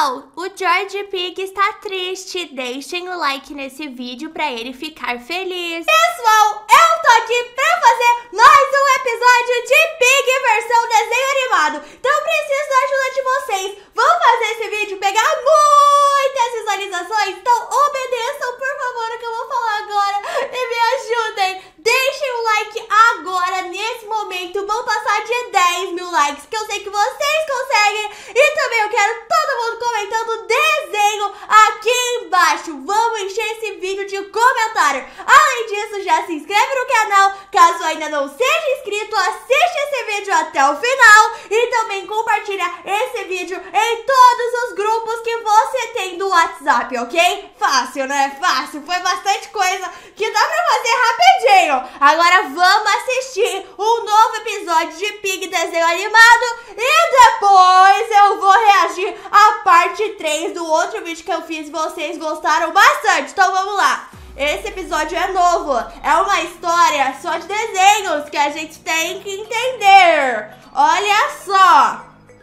Pessoal, o George Pig está triste. Deixem o like nesse vídeo para ele ficar feliz. Pessoal, eu tô aqui pra fazer mais um episódio de Pig versão desenho animado. Então eu preciso da ajuda de vocês. Vamos fazer esse vídeo pegar muitas visualizações? Então obedeçam, por favor, o que eu vou falar agora e me ajudem. Deixem o like agora, nesse momento. Vamos passar de 10 mil likes, que eu sei que vocês conseguem. E também eu quero todo mundo comentando desenho aqui embaixo. Vamos encher esse vídeo de comentário. Além disso, já se inscreve no canal. Caso ainda não seja inscrito, assiste esse vídeo até o final. E também compartilha esse vídeo em todos os grupos que você tem do WhatsApp, ok? Fácil, né? Fácil. Foi bastante coisa que dá pra fazer rapidinho. Agora vamos assistir um novo episódio de Pig desenho animado. E depois eu vou reagir à parte 3 do outro vídeo que eu fiz e vocês gostaram bastante. Então vamos lá. Esse episódio é novo. É uma história só de desenhos que a gente tem que entender. Olha só.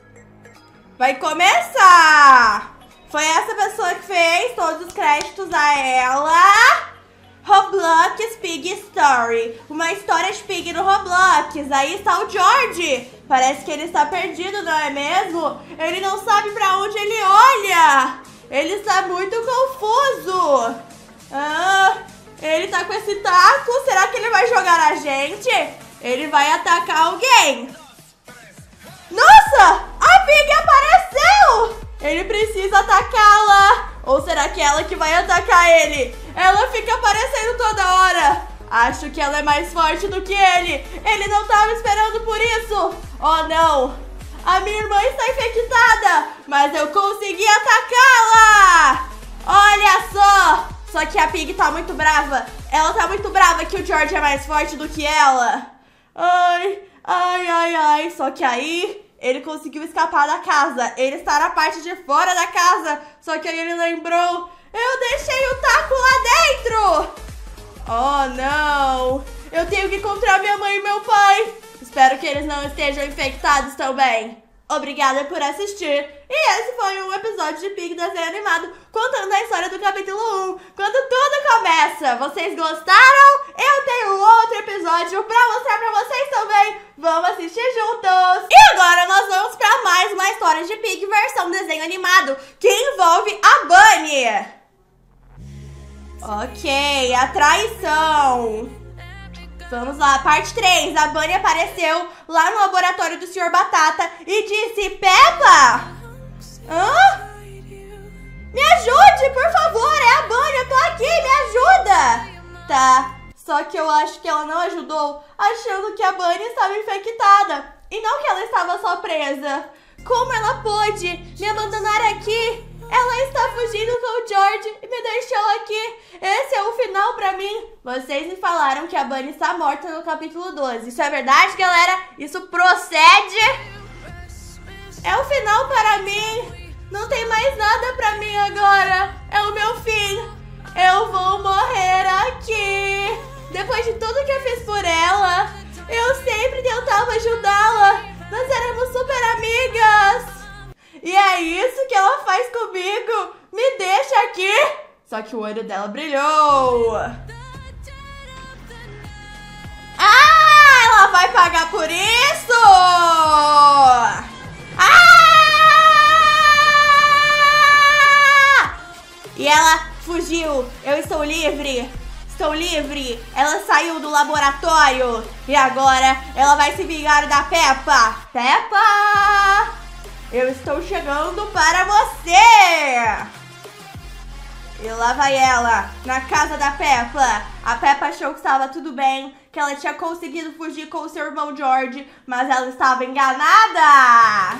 Vai começar. Foi essa pessoa que fez, todos os créditos a ela. Roblox Pig Story. Uma história de Pig no Roblox. Aí está o George. Parece que ele está perdido, não é mesmo? Ele não sabe pra onde ele olha. Ele está muito confuso. Ele tá com esse taco. Será que ele vai jogar a gente? Ele vai atacar alguém. Nossa! A Pig apareceu! Ele precisa atacá-la. Ou será que é ela que vai atacar ele? Ela fica aparecendo toda hora. Acho que ela é mais forte do que ele. Ele não estava esperando por isso. Oh, não. A minha irmã está infectada. Mas eu consegui atacá-la. Olha só. Só que a Pig tá muito brava. Ela tá muito brava que o George é mais forte do que ela. Ai, ai, ai, ai. Só que aí ele conseguiu escapar da casa. Ele está na parte de fora da casa. Só que aí ele lembrou: eu deixei o taco lá dentro. Oh, não. Eu tenho que encontrar minha mãe e meu pai. Espero que eles não estejam infectados também. Obrigada por assistir. E esse foi um episódio de Pig desenho animado, contando a história do capítulo 1. Quando tudo começa. Vocês gostaram? Eu tenho outro episódio pra mostrar pra vocês também. Vamos assistir juntos. E agora nós vamos pra mais uma história de Pig versão desenho animado, que envolve a Bunny. Ok, a traição. Vamos lá, parte 3. A Bunny apareceu lá no laboratório do Sr. Batata e disse: Peppa! Hã? Me ajude, por favor, é a Bunny, eu tô aqui, me ajuda! Tá, só que eu acho que ela não ajudou, achando que a Bunny estava infectada. E não que ela estava só presa. Como ela pôde me abandonar aqui? Ela está fugindo com o George e me deixou aqui. Esse é o final pra mim. Vocês me falaram que a Bunny está morta no capítulo 12. Isso é verdade, galera? Isso procede? É o final para mim. Não tem mais nada pra mim agora. É o meu fim. Eu vou morrer aqui. Depois de tudo que eu fiz por ela, eu sempre tentava ajudá-la. Nós éramos super amigas. E é isso que ela faz comigo. Me deixa aqui. Só que o olho dela brilhou. Ah, ela vai pagar por isso. E ela fugiu. Eu estou livre. Estou livre. Ela saiu do laboratório. E agora ela vai se vingar da Peppa. Peppa! Eu estou chegando para você! E lá vai ela, na casa da Peppa. A Peppa achou que estava tudo bem, que ela tinha conseguido fugir com o seu irmão George, mas ela estava enganada!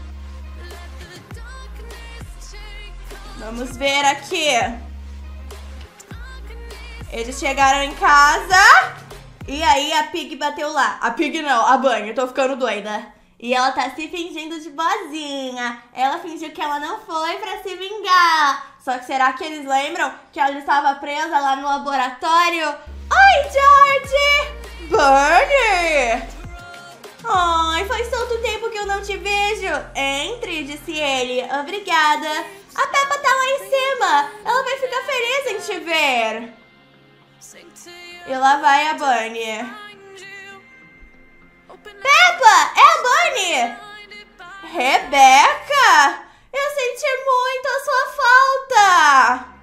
Vamos ver aqui. Eles chegaram em casa. E aí a Pig bateu lá. A Pig não, a Bunny, eu tô ficando doida. E ela tá se fingindo de boazinha. Ela fingiu que ela não foi pra se vingar. Só que será que eles lembram que ela estava presa lá no laboratório? Oi, George! Bunny! Ai, faz tanto tempo que eu não te vejo. Entre, disse ele. Obrigada. A Peppa tá lá em cima. Ela vai ficar feliz em te ver. E lá vai a Bunny. Peppa, é a Bunny. Rebeca, eu senti muito a sua falta.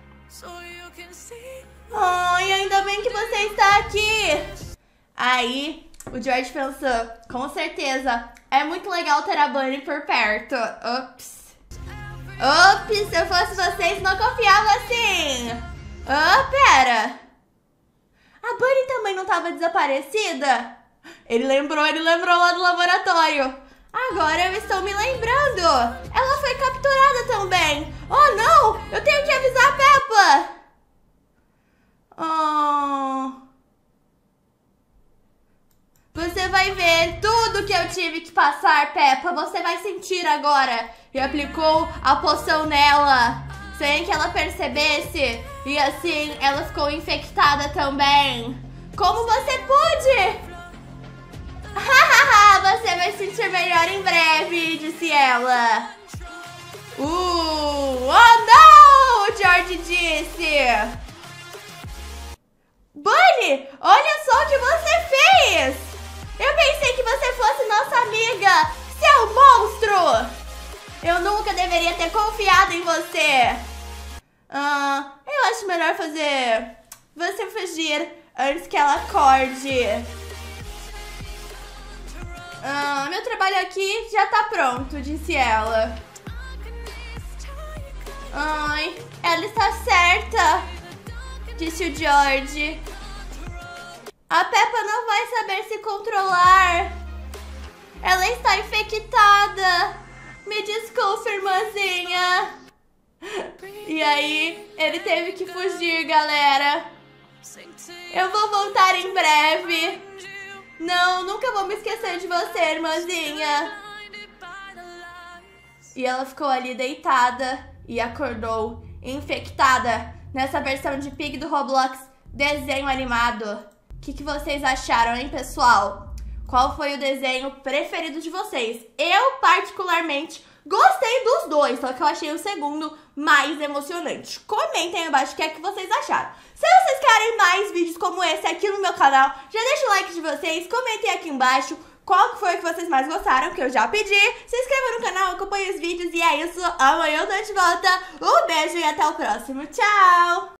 Ai, ainda bem que você está aqui. Aí, o George pensou, com certeza, é muito legal ter a Bunny por perto. Ops, se eu fosse vocês, não confiava assim. Pera. A Bunny também não estava desaparecida? Ele lembrou lá do laboratório. Agora eu estou me lembrando. Ela foi capturada também. Oh, não! Eu tenho que avisar a Peppa. Você vai ver tudo que eu tive que passar, Peppa. Você vai sentir agora. E aplicou a poção nela, sem que ela percebesse. E assim, ela ficou infectada também. Como você pôde? Você vai se sentir melhor em breve, disse ela. Oh não! O George disse. Bunny, olha só o que você fez! Eu pensei que você fosse nossa amiga, seu monstro! Eu nunca deveria ter confiado em você. Eu acho melhor fazer você fugir antes que ela acorde. Meu trabalho aqui já tá pronto, disse ela. Ai, ela está certa, disse o George. A Peppa não vai saber se controlar. Ela está infectada. Me desculpe, irmãzinha. E aí, ele teve que fugir, galera. Eu vou voltar em breve. Não, nunca vou me esquecer de você, irmãzinha. E ela ficou ali deitada e acordou infectada nessa versão de Pig do Roblox desenho animado. O que vocês acharam, hein, pessoal? Qual foi o desenho preferido de vocês? Eu, particularmente, gostei dos dois, só que eu achei o segundo mais emocionante. Comentem aí embaixo o que é que vocês acharam. Se vocês querem mais vídeos como esse aqui no meu canal, já deixa o like de vocês, comentem aqui embaixo qual foi o que vocês mais gostaram, que eu já pedi. Se inscreva no canal, acompanhe os vídeos e é isso. Amanhã eu tô de volta. Um beijo e até o próximo. Tchau!